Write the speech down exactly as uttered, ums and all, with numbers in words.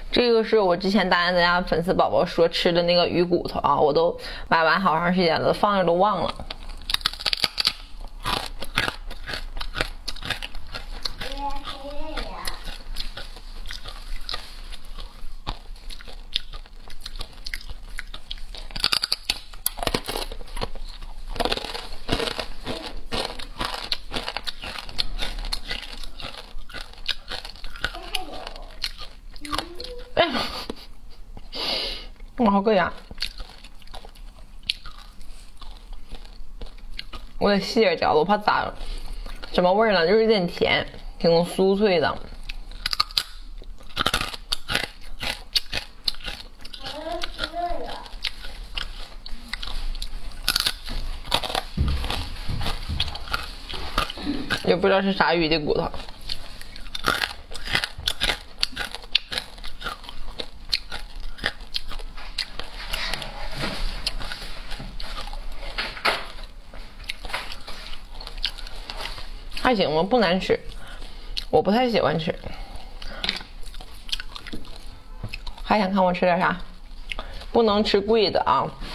这个是我之前答应咱家粉丝宝宝说吃的那个鱼骨头啊，我都买完好长时间了，放着都忘了。哎呀，我好硌牙！我得细着嚼，我怕砸了。什么味儿呢？就是有点甜，挺酥脆的。也不知道是啥鱼的骨头。还行吧，不难吃，我不太喜欢吃。还想看我吃点啥？不能吃贵的啊，